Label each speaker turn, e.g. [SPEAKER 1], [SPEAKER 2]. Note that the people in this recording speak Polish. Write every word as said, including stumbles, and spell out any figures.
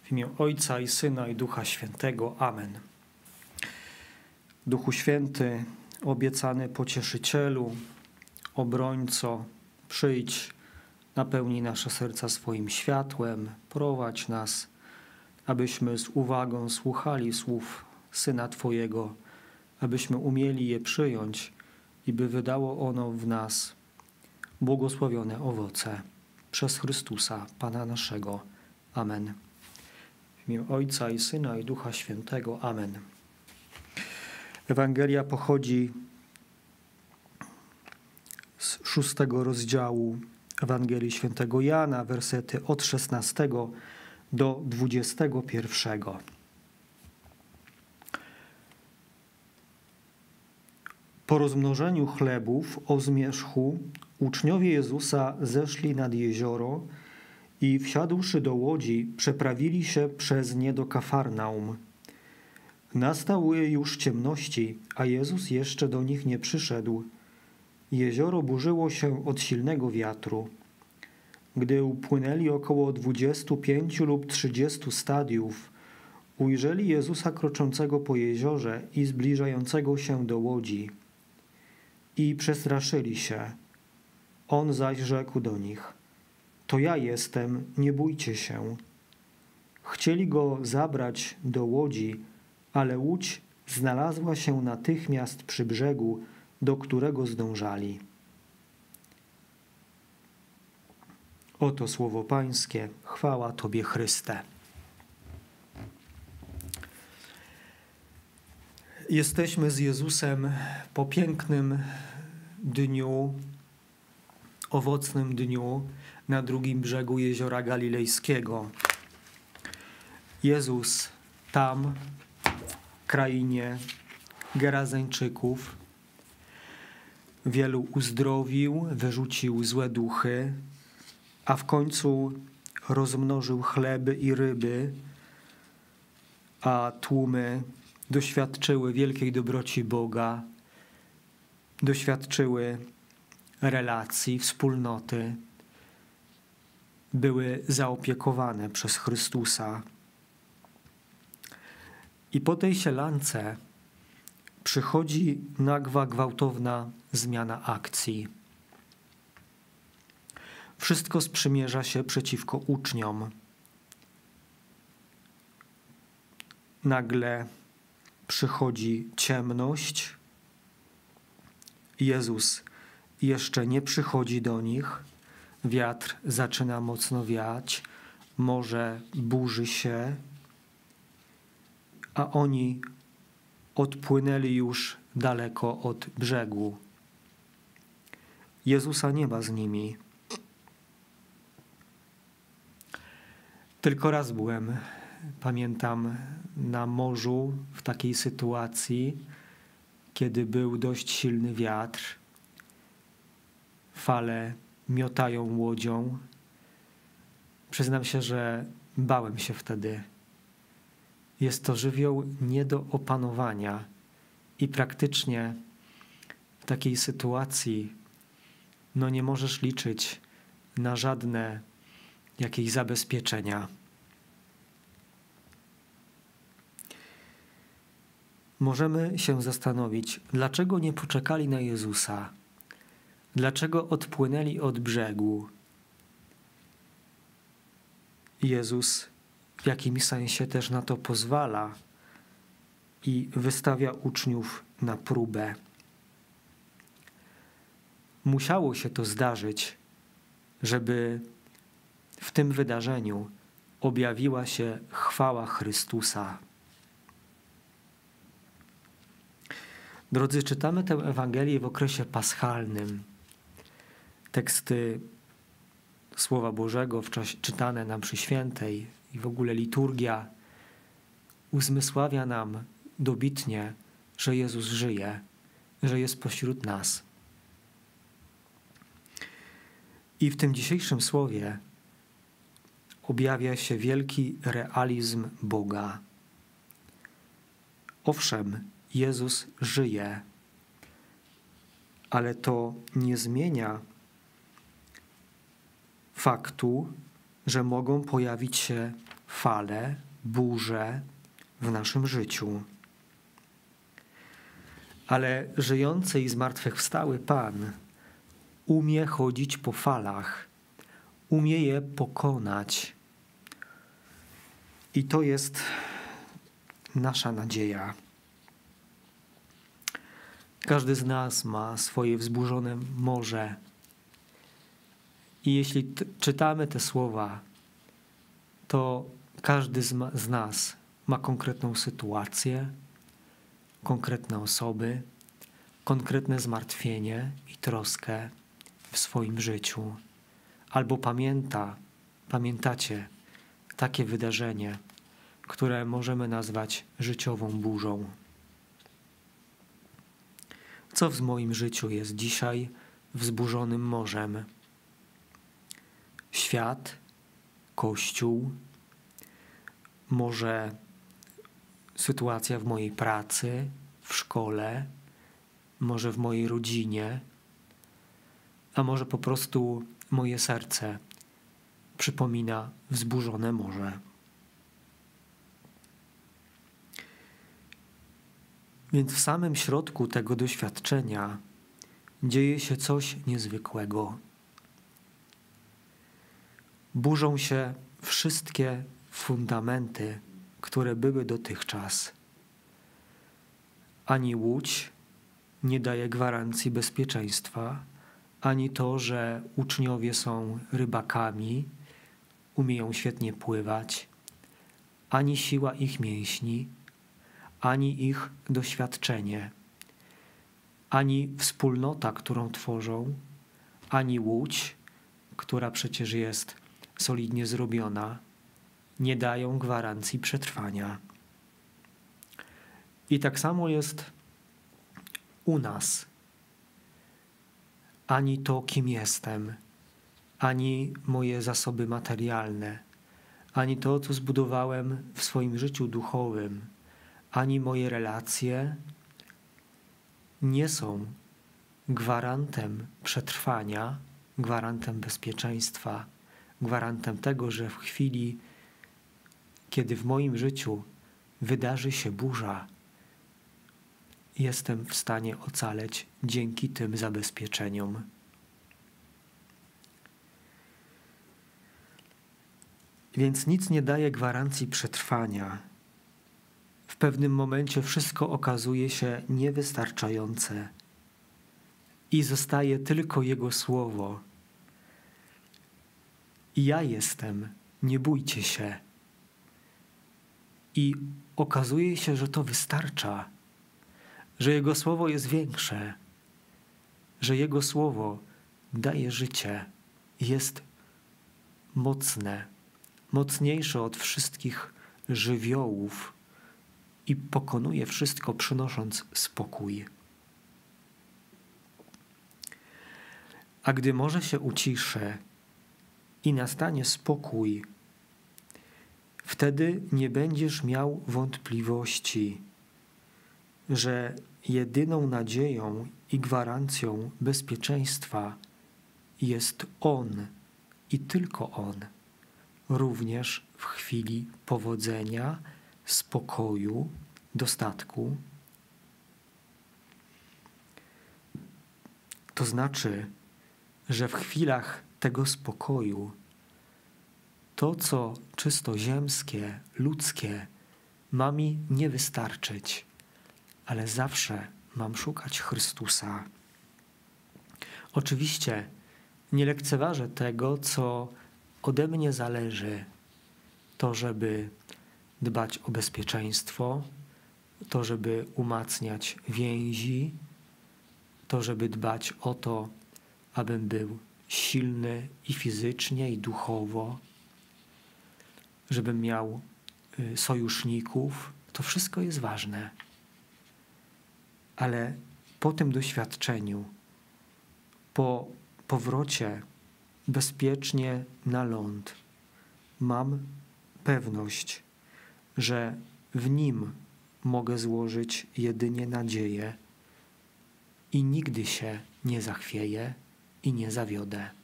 [SPEAKER 1] W imię Ojca i Syna i Ducha Świętego. Amen. Duchu Święty, obiecany Pocieszycielu, obrońco, przyjdź, napełnij nasze serca swoim światłem, prowadź nas, abyśmy z uwagą słuchali słów Syna Twojego, abyśmy umieli je przyjąć i by wydało ono w nas błogosławione owoce. Przez Chrystusa, Pana naszego. Amen. W imię Ojca i Syna i Ducha Świętego. Amen. Ewangelia pochodzi z szóstego rozdziału Ewangelii Świętego Jana, wersety od szesnastego do dwudziestego pierwszego. Po rozmnożeniu chlebów o zmierzchu uczniowie Jezusa zeszli nad jezioro i wsiadłszy do łodzi, przeprawili się przez nie do Kafarnaum. Nastały już ciemności, a Jezus jeszcze do nich nie przyszedł. Jezioro burzyło się od silnego wiatru. Gdy upłynęli około dwudziestu pięciu lub trzydziestu stadiów, ujrzeli Jezusa kroczącego po jeziorze i zbliżającego się do łodzi. I przestraszyli się. On zaś rzekł do nich: to ja jestem, nie bójcie się. Chcieli go zabrać do łodzi, ale łódź znalazła się natychmiast przy brzegu, do którego zdążali. Oto słowo Pańskie, chwała Tobie, Chryste. Jesteśmy z Jezusem po pięknym dniu, owocnym dniu na drugim brzegu Jeziora Galilejskiego. Jezus tam, w krainie Gerazeńczyków, wielu uzdrowił, wyrzucił złe duchy, a w końcu rozmnożył chleby i ryby, a tłumy doświadczyły wielkiej dobroci Boga, doświadczyły relacji, wspólnoty, były zaopiekowane przez Chrystusa. I po tej sielance przychodzi nagła, gwałtowna zmiana akcji. Wszystko sprzymierza się przeciwko uczniom. Nagle przychodzi ciemność. Jezus jeszcze nie przychodzi do nich. Wiatr zaczyna mocno wiać. Morze burzy się. A oni odpłynęli już daleko od brzegu. Jezusa nie ma z nimi. Tylko raz byłem, pamiętam, na morzu w takiej sytuacji, kiedy był dość silny wiatr. Fale miotają łodzią. Przyznam się, że bałem się wtedy. Jest to żywioł nie do opanowania i praktycznie w takiej sytuacji no nie możesz liczyć na żadne jakieś zabezpieczenia. Możemy się zastanowić, dlaczego nie poczekali na Jezusa? Dlaczego odpłynęli od brzegu? Jezus w jakimś sensie też na to pozwala i wystawia uczniów na próbę. Musiało się to zdarzyć, żeby w tym wydarzeniu objawiła się chwała Chrystusa. Drodzy, czytamy tę Ewangelię w okresie paschalnym. Teksty Słowa Bożego w czasie, czytane na mszy świętej i w ogóle liturgia uzmysławia nam dobitnie, że Jezus żyje, że jest pośród nas. I w tym dzisiejszym słowie objawia się wielki realizm Boga. Owszem, Jezus żyje, ale to nie zmienia faktu, że mogą pojawić się fale, burze w naszym życiu. Ale żyjący i zmartwychwstały Pan umie chodzić po falach, umie je pokonać. I to jest nasza nadzieja. Każdy z nas ma swoje wzburzone morze. I jeśli t- czytamy te słowa, to każdy z, ma- z nas ma konkretną sytuację, konkretne osoby, konkretne zmartwienie i troskę w swoim życiu. Albo pamięta, pamiętacie takie wydarzenie, które możemy nazwać życiową burzą. Co w moim życiu jest dzisiaj wzburzonym morzem? Świat, Kościół, może sytuacja w mojej pracy, w szkole, może w mojej rodzinie, a może po prostu moje serce przypomina wzburzone morze. Więc w samym środku tego doświadczenia dzieje się coś niezwykłego. Burzą się wszystkie fundamenty, które były dotychczas. Ani łódź nie daje gwarancji bezpieczeństwa, ani to, że uczniowie są rybakami, umieją świetnie pływać, ani siła ich mięśni, ani ich doświadczenie, ani wspólnota, którą tworzą, ani łódź, która przecież jest solidnie zrobiona, nie dają gwarancji przetrwania. I tak samo jest u nas. Ani to, kim jestem, ani moje zasoby materialne, ani to, co zbudowałem w swoim życiu duchowym, ani moje relacje nie są gwarantem przetrwania, gwarantem bezpieczeństwa, gwarantem tego, że w chwili, kiedy w moim życiu wydarzy się burza, jestem w stanie ocaleć dzięki tym zabezpieczeniom. Więc nic nie daje gwarancji przetrwania. W pewnym momencie wszystko okazuje się niewystarczające i zostaje tylko Jego słowo. I ja jestem, nie bójcie się. I okazuje się, że to wystarcza, że Jego słowo jest większe, że Jego słowo daje życie, jest mocne, mocniejsze od wszystkich żywiołów i pokonuje wszystko, przynosząc spokój. A gdy morze się uciszy i nastanie spokój, wtedy nie będziesz miał wątpliwości, że jedyną nadzieją i gwarancją bezpieczeństwa jest On i tylko On, również w chwili powodzenia, spokoju, dostatku. To znaczy, że w chwilach tego spokoju to, co czysto ziemskie, ludzkie, ma mi nie wystarczyć, ale zawsze mam szukać Chrystusa. Oczywiście nie lekceważę tego, co ode mnie zależy, to, żeby dbać o bezpieczeństwo, to, żeby umacniać więzi, to, żeby dbać o to, abym był silny i fizycznie, i duchowo, żebym miał sojuszników. To wszystko jest ważne. Ale po tym doświadczeniu, po powrocie bezpiecznie na ląd, mam pewność, że w Nim mogę złożyć jedynie nadzieję i nigdy się nie zachwieję i nie zawiodę.